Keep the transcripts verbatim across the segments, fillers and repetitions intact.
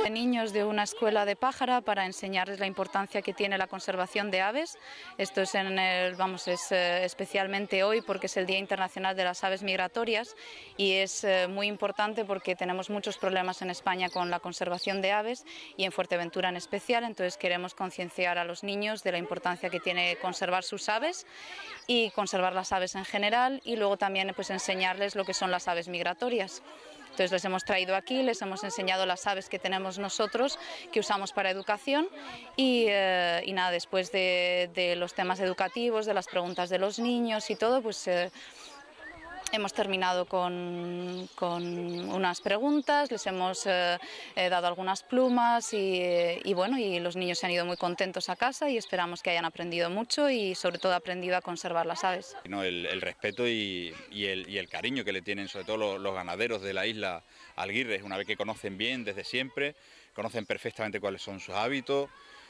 Niños de una escuela de Pájara para enseñarles la importancia que tiene la conservación de aves. Esto es, en el, vamos, es eh, especialmente hoy porque es el Día Internacional de las Aves Migratorias y es eh, muy importante porque tenemos muchos problemas en España con la conservación de aves y en Fuerteventura en especial. Entonces queremos concienciar a los niños de la importancia que tiene conservar sus aves y conservar las aves en general, y luego también pues enseñarles lo que son las aves migratorias. Entonces les hemos traído aquí, les hemos enseñado las aves que tenemos nosotros, que usamos para educación, y, eh, y nada, después de, de los temas educativos, de las preguntas de los niños y todo, pues eh, hemos terminado con, con unas preguntas, les hemos eh, eh, dado algunas plumas y, y bueno, y los niños se han ido muy contentos a casa y esperamos que hayan aprendido mucho y sobre todo aprendido a conservar las aves. No, el, el respeto y, y, el, y el cariño que le tienen sobre todo los, los ganaderos de la isla al guirre, una vez que conocen bien desde siempre, conocen perfectamente cuáles son sus hábitos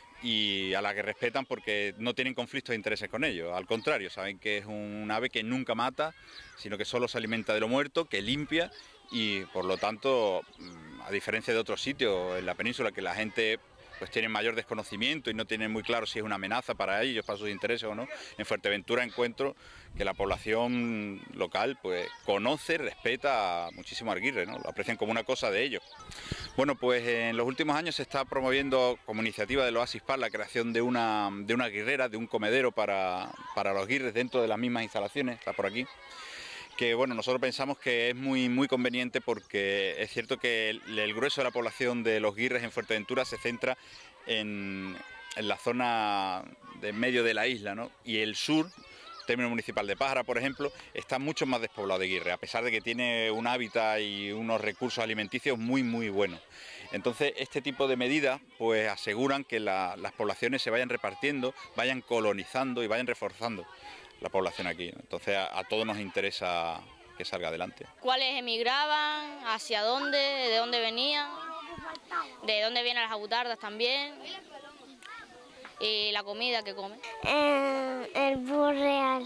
y a la que respetan porque no tienen conflictos de intereses con ellos, al contrario, saben que es un ave que nunca mata, sino que solo se alimenta de lo muerto, que limpia y por lo tanto, a diferencia de otros sitios en la península que la gente pues tiene mayor desconocimiento y no tienen muy claro si es una amenaza para ellos, para sus intereses o no, en Fuerteventura encuentro que la población local pues conoce, respeta muchísimo al guirre, ¿no? Lo aprecian como una cosa de ellos. Bueno, pues en los últimos años se está promoviendo como iniciativa del Oasis Paz la creación de una, de una guirrera, de un comedero para, para los guirres dentro de las mismas instalaciones, está por aquí. Que bueno, nosotros pensamos que es muy, muy conveniente porque es cierto que el, el grueso de la población de los guirres en Fuerteventura se centra en, en la zona de medio de la isla, ¿no? Y el sur, término municipal de Pájara, por ejemplo, está mucho más despoblado de guirre, a pesar de que tiene un hábitat y unos recursos alimenticios muy, muy buenos. Entonces, este tipo de medidas pues aseguran que la, las poblaciones se vayan repartiendo, vayan colonizando y vayan reforzando la población aquí. Entonces a, a todos nos interesa que salga adelante. ¿Cuáles emigraban? ¿Hacia dónde? ¿De dónde venían? ¿De dónde vienen las abutardas también? ¿Y la comida que comen? Eh, el búho real.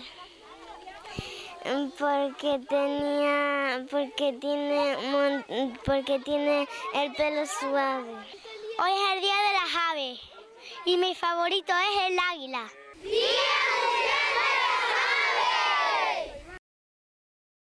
Porque tenía, porque tiene, porque tiene el pelo suave. Hoy es el día de las aves y mi favorito es el águila. ¡Bien!